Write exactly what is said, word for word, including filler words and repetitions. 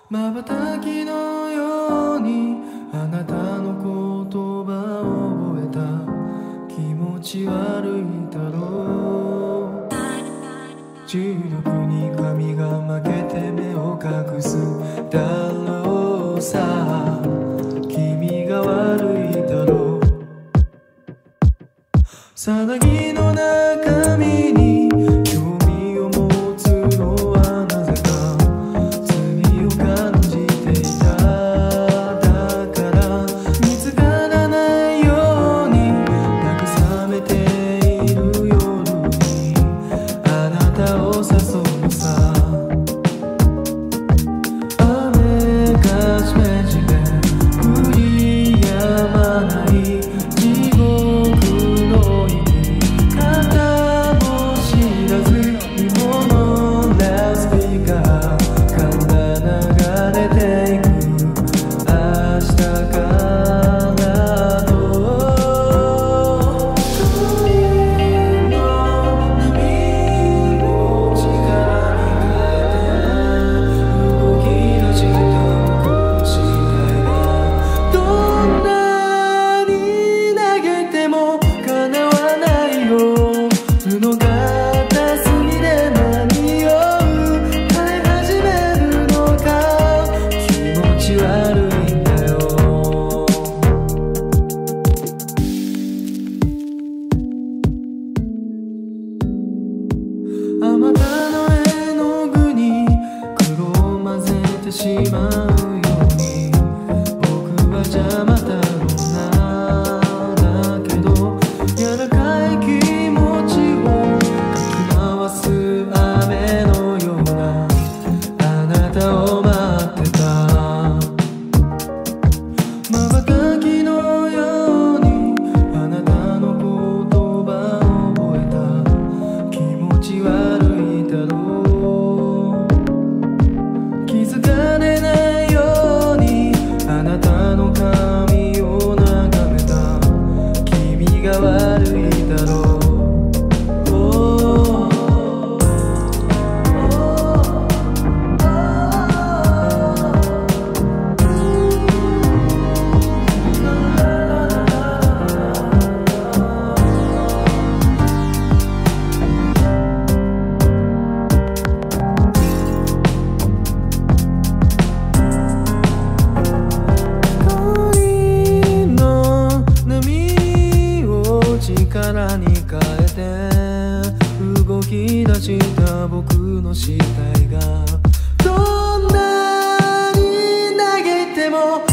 瞬きのようにあなたの言葉を覚えた。気持ち悪いだろう。重力に髪が負けて目を隠すだろうさ。君が悪いだろう。さなぎの中身に興味を持つのはなぜか。罪を感じていた。だから見つからないように慰めている夜にあなたを誘うさ。雨がしめじめ降り止まない地獄の息。肩も知らず日本のラスピカーから流れていく明日からと。海の波を力に変えて動き出した僕の視界がどんなに投げても叶わないよ。布片隅で何を変え始めるのか。気持ち悪いんだよ。あまたの絵の具に黒を混ぜてしまうように僕は邪魔だろうな。だけど柔らかい気持ちをかき回す雨のようなあなたを待ってた。瞬きのようにあなたの言葉を覚えた。気持ち悪いだろう。気づかれないようにあなたの髪を眺めた。君が悪いだろう。恋の波を力に変えて動き出した僕の死体がどんなに投げても